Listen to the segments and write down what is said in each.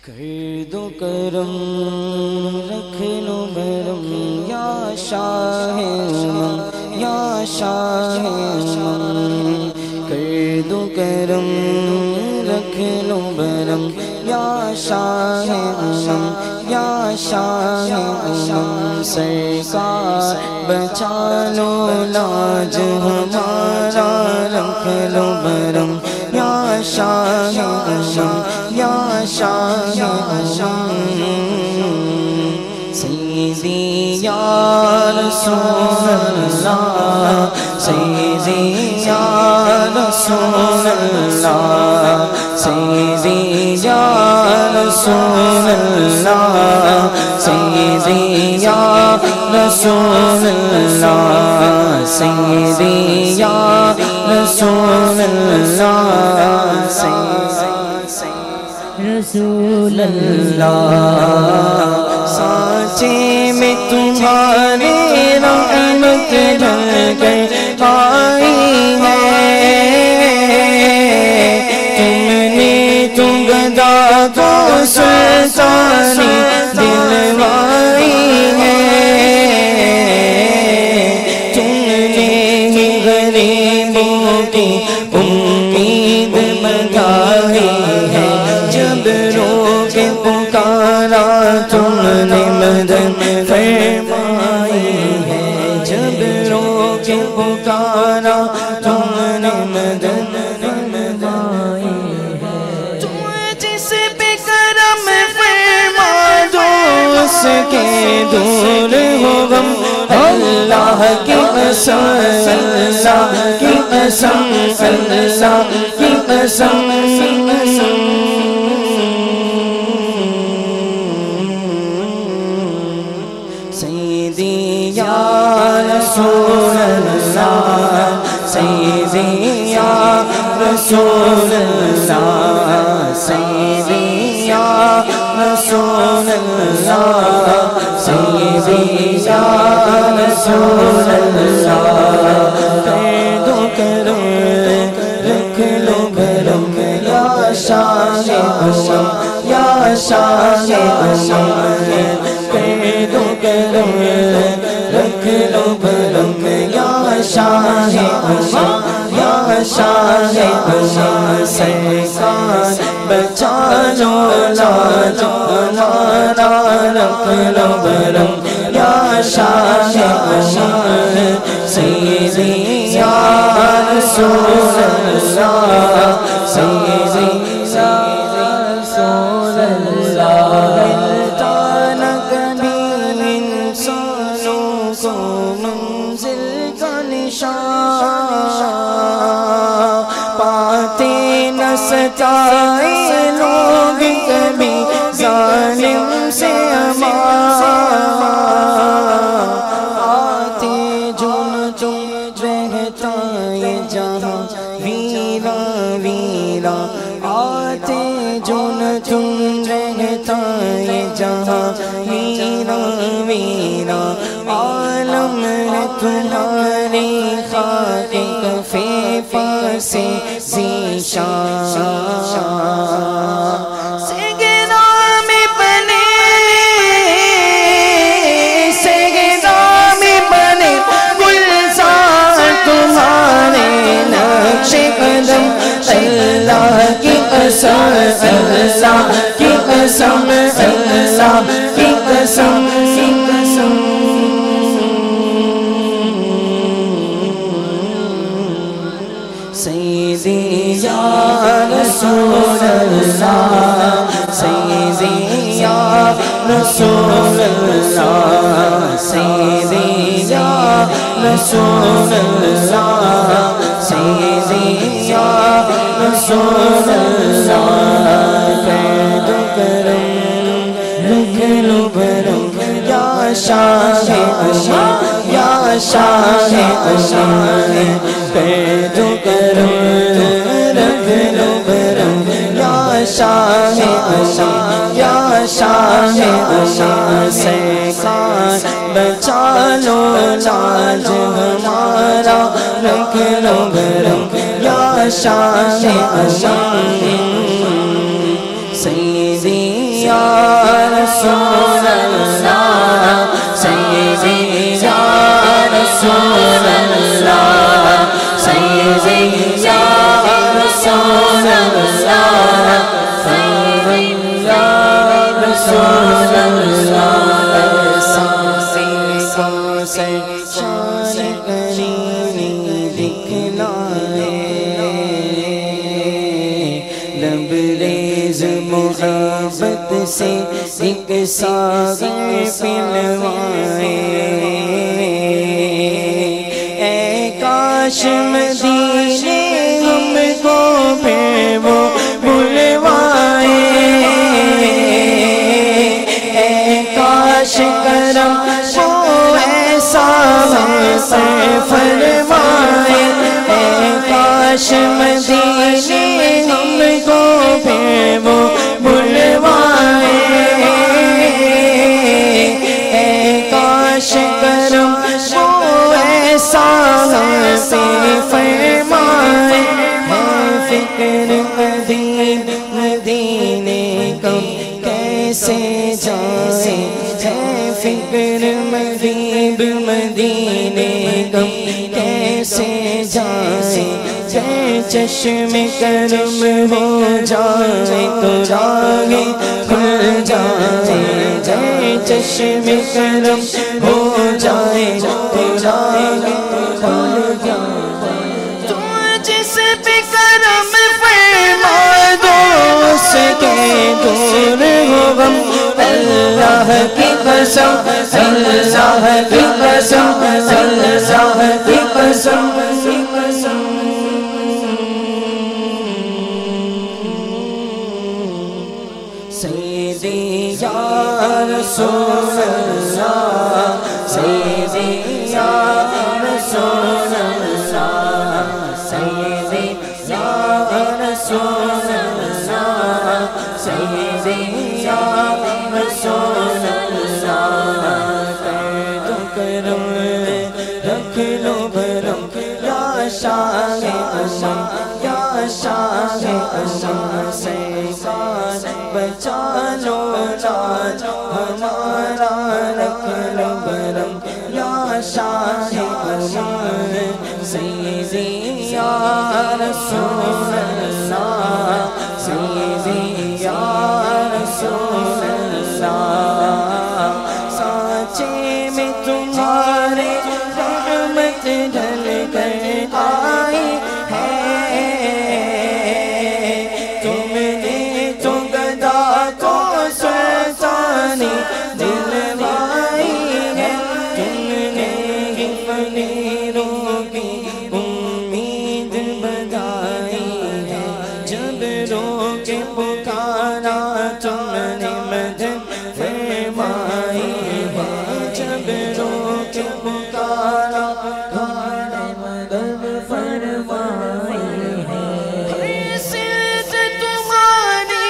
کر دو کرم رکھ لو برم یا شاہ امم یا شاہ امم کر دو کرم رکھ لو برم یا شاہ امم یا شاہ امم سرکار بچا لو لاج ہمارا رکھ لو برم یا شاہ امم یا شاہ امم سیدی یا رسول اللہ سیدی یا رسول اللہ سیدی یا رسول اللہ سیدی یا رسول اللہ سیدی یا رسول اللہ رسول اللہ سانچے میں تمہارے رحمت ڈھل کر آئی ہے تم نے تو گدا کو سلطانی دلوائی ہے تم نے ہی غریبوں کی امید بندھائی ہے جب رو کے پکارا تم نے مدد فرمائی ہے جب رو کے پکارا تم نے مدد فرمائی ہے تم جس پہ کرم فرما دو اس کے دور ہو غم اللہ کی قسم اللہ کی قسم اللہ کی قسم سیدی یا رسول اللہ سیدی یا رسول اللہ سیدی یا رسول اللہ سیدی یا رسول اللہ کر دو کرم رکھ لو برم یا شاہ امم یا شاہ امم کر دو کرم رکھ لو برم یا شاہ امم یا شاہ امم سرکار بچا لو لاج ہمارا رکھ لو برم یا شاہ امم سیدی یا رسول اللہ سیدی یا رسول اللہ ملتا نہ کبھی انسانوں کو منزل کا نشان پاتے نہ ستائے لوگ کبھی ظالم سے امان آتے جو نہ تم رہتا یہ جہاں ویرا ویرا آتے جو نہ تم رہتا یہ جہاں ویرا ویرا عالم ہے تمہاری خاک کفے پاسے ذیشان اللہ کی قسم اللہ کی قسم اللہ کی قسم سیدی یا رسول اللہ سیدی یا رسول اللہ سیدی یا رسول اللہ سیدی یا رسول اللہ کر دو کرم رکھ لو برم یا شاہ امم یا شاہ امم کر دو کرم رکھ لو برم یا شاہ امم یا شاہ امم سرکار بچا لو لاج ہمارا رکھ لو برم یا شاہ امم سیدی یا رسول اللہ سیدی یا رسول اللہ سیدی یا رسول اللہ سیدی یا رسول اللہ سانسیں کو سچائی کرینی دکھلائے لبریز محبت سے ایک ساغر پلوائے اے کاش مدینے ہم کو پھر وہ بلوائے اے کاش کرم وہ ایسا ہم سے فرمائے اے کاش مدینے ہم کو پھر وہ بلوائے اے کاش کرم وہ ایسا ہم سے فرمائے فکر قدیم مدینے کو کیسے جائے ہے فکر مغیب مدینے کو کیسے جائے ہے چشم کرم ہو جائے تو راہ کھل جائے ہے چشم کرم ہو جائے تو راہ کھل جائے تو جس پہ کرم فرما دو اس کے دور ہو غم اللہ کی قسم اللہ کی قسم اللہ کی قسم سیدی یا رسول اللہ سیدی یا رسول اللہ سیدی یا رسول اللہ سیدی یا رسول اللہ کر دو کرم رکھ لو بھرم یا شاہ عظم یا شاہ عظم سیکار بچا لو لاج ہمارا رکھ لو بھرم یا شاہ عظم سیدی یا رسول اللہ سیدی یا رسول اللہ سانچے میں تمہارے رحمت ڈھل کر آئی ہے تم نے تو گدا کو سلطانی دلوائی ہے تم نے فقیروں کی امید بدائی ہے جب رو کے پکارا تم نے مدد فرمائی ہے جب رو کے پکارا تم نے مدد فرمائی ہے ایسے سے تمہاری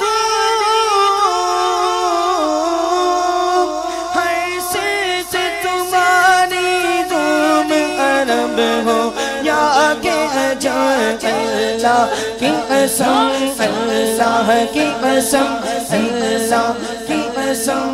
دھوم ایسے سے تمہاری دھوم عرب ہو یا کہ عجم اللہ کی قسم اللہ کی قسم اللہ کی قسم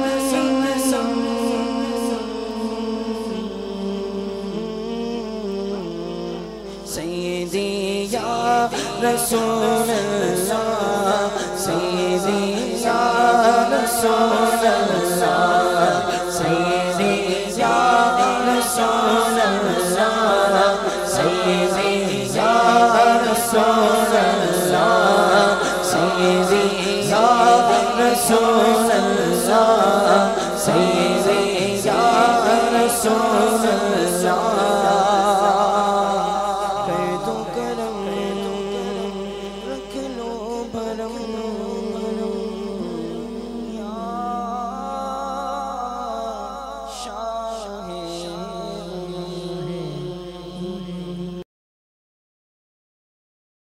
سیدی یا رسول اللہ سیدی یا رسول اللہ سیدی یا رسول اللہ سیدی یا رسول اللہ سیدی یا رسول اللہ سیدی یا رسول